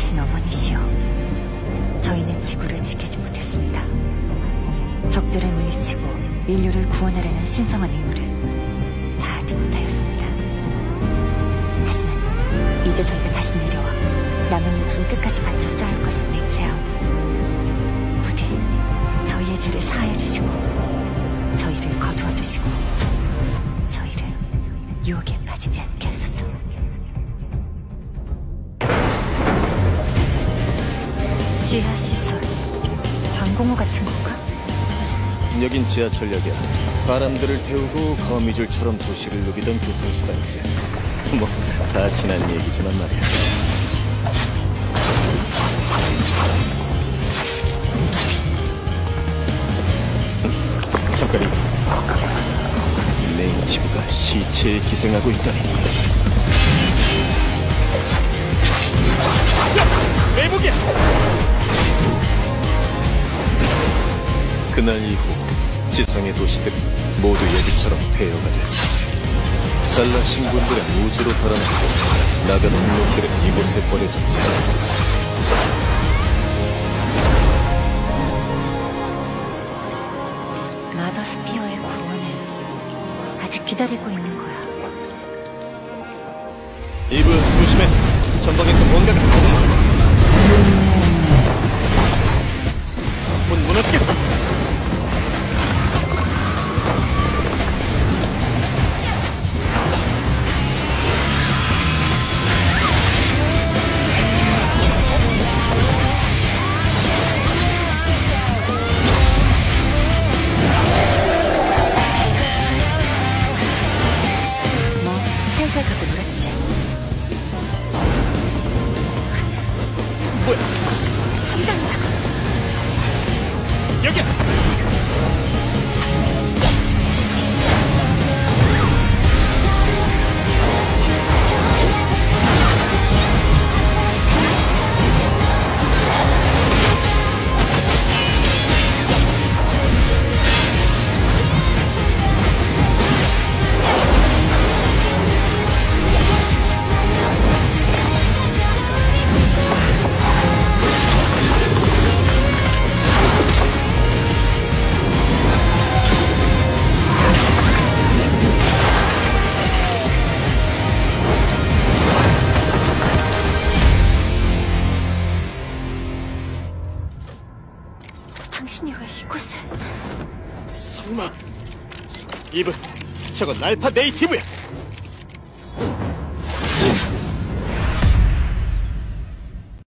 당신 어머니시여, 저희는 지구를 지키지 못했습니다. 적들을 물리치고 인류를 구원하려는 신성한 임무를 다하지 못하였습니다. 하지만 이제 저희가 다시 내려와 남은 목숨 끝까지 바쳐 싸울 것을 맹세하오. 부디 저희의 죄를 사하여 주시고 저희를 거두어 주시고 저희를 유혹에 빠지지 않게 하소서. 지하시설, 방공호 같은 건가? 여긴 지하철역이야. 사람들을 태우고 거미줄처럼 도시를 누비던 교통수단이지. 뭐 다 지난 얘기지만 말이야. 잠깐이. 네이티브가 시체에 기생하고 있다니. 매복이야! 그날 이후 지성의 도시들은 모두 여기처럼 폐허가 됐어. 잘나신 분들은 우주로 달아났고 나가는 놈들은 이곳에 버려졌지. 마더스피어의 구원을 아직 기다리고 있는 거야. 이브, 조심해. 전방에서 뭔가가 나오는 문 무너지겠어. 살살 가고 놀았지. 뭐야? 함장이다. 여기야! 당신이 왜 이곳에? 설마 이브, 저건 알파 네이티브야.